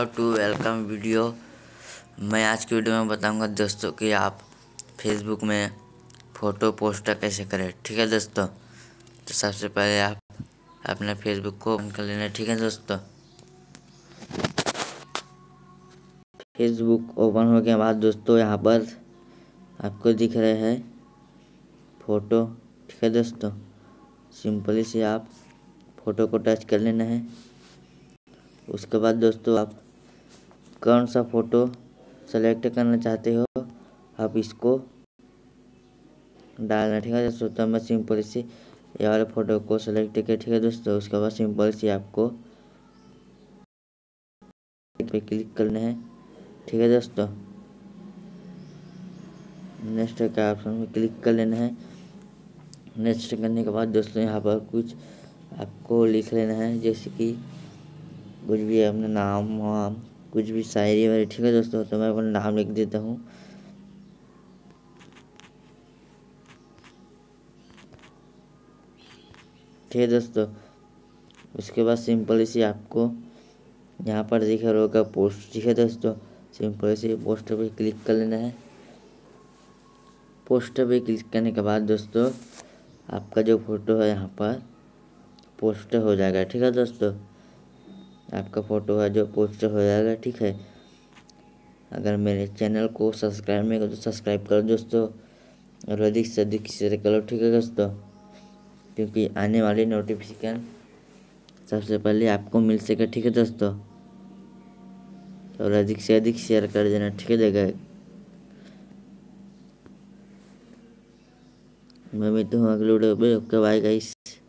How to welcome video. मैं आज की वीडियो में बताऊंगा दोस्तों कि आप फेसबुक में फ़ोटो पोस्ट कैसे करें। ठीक है दोस्तों, तो सबसे पहले आप अपने फेसबुक को ओपन कर लेना। ठीक है दोस्तों, फेसबुक ओपन होने के बाद दोस्तों यहाँ पर आपको दिख रहे हैं फ़ोटो। ठीक है दोस्तों, सिंपली से आप फ़ोटो को टच कर लेना है। उसके बाद दोस्तों आप कौन सा फ़ोटो सेलेक्ट करना चाहते हो आप इसको डालना। ठीक है दोस्तों, तो मैं सिंपल से ये वाले फ़ोटो को सेलेक्ट किया। ठीक है दोस्तों, उसके बाद सिंपल से आपको पे क्लिक करना है। ठीक है दोस्तों, नेक्स्ट का ऑप्शन में क्लिक कर लेना है। नेक्स्ट करने के बाद दोस्तों यहाँ पर कुछ आपको लिख लेना है, जैसे कि कुछ भी अपना नाम वाम कुछ भी शायरी वायरी। ठीक है दोस्तों, तो मैं अपना नाम लिख देता हूँ। ठीक है दोस्तों, उसके बाद सिंपल से आपको यहाँ पर दिख रहा होगा पोस्ट। ठीक है दोस्तों, सिंपल से पोस्टर पे क्लिक कर लेना है। पोस्टर पे क्लिक करने के बाद दोस्तों आपका जो फ़ोटो है यहाँ पर पोस्ट हो जाएगा। ठीक है दोस्तों, आपका फ़ोटो है जो पोस्ट हो जाएगा। ठीक है, अगर मेरे चैनल को सब्सक्राइब नहीं करो तो सब्सक्राइब करो दोस्तों, और अधिक से अधिक शेयर करो। ठीक है दोस्तों, क्योंकि आने वाली नोटिफिकेशन सबसे पहले आपको मिल सके। ठीक है दोस्तों, और अधिक से अधिक शेयर कर देना। ठीक है जगह मैं मिलता हूँ अगले वीडियो पे। Okay bye guys.